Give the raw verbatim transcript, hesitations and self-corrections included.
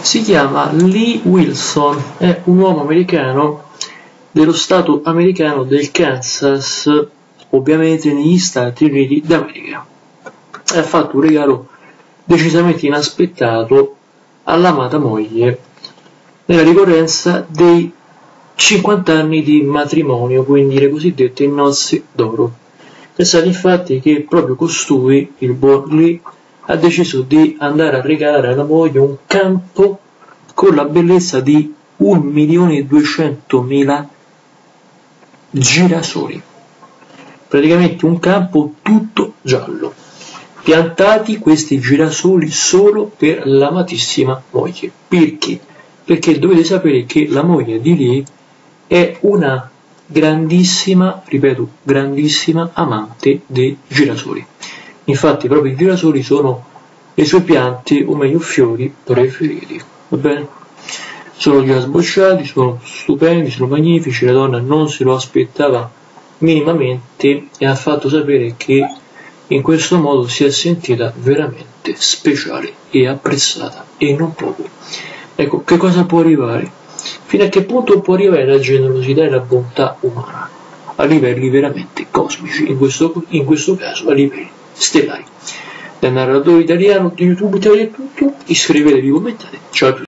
Si chiama Lee Wilson, è un uomo americano dello stato americano del Kansas, ovviamente negli Stati Uniti d'America, e ha fatto un regalo decisamente inaspettato all'amata moglie nella ricorrenza dei cinquanta anni di matrimonio, quindi le cosiddette nozze d'oro. Pensate infatti che proprio costui, il buon Lee, ha deciso di andare a regalare alla moglie un campo con la bellezza di un milione e duecentomila girasoli, praticamente un campo tutto giallo, piantati questi girasoli solo per l'amatissima moglie. Perché? Perché dovete sapere che la moglie di Lee è una grandissima, ripeto, grandissima amante dei girasoli. Infatti proprio i girasoli sono le sue piante, o meglio fiori, preferiti. Va bene? Sono già sbocciati, sono stupendi, sono magnifici, la donna non se lo aspettava minimamente e ha fatto sapere che in questo modo si è sentita veramente speciale e apprezzata, e non poco. Ecco, che cosa può arrivare? Fino a che punto può arrivare la generosità e la bontà umana? A livelli veramente cosmici, in questo, in questo caso a livelli stellari. Dal narratore italiano di YouTube Italia è tutto, iscrivetevi, commentate, ciao a tutti.